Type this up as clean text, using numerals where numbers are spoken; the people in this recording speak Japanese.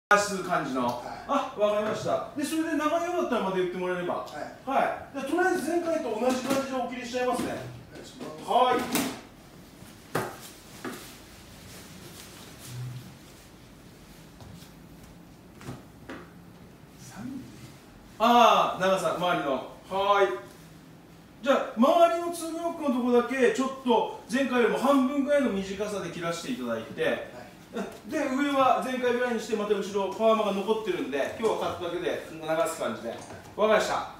す感じの、はい、あ、わかりました。で、それで長いよかったらまた言ってもらえれば、はい、はい、でとりあえず前回と同じ感じでお切りしちゃいますね。はい。ああ、長さ周りの、はい。じゃあ周りのツーブロックのところだけちょっと前回よりも半分ぐらいの短さで切らせていただいて、はい、で上は前回ぐらいにしてまた後ろパーマが残ってるんで今日はカットだけで流す感じで。わかりました。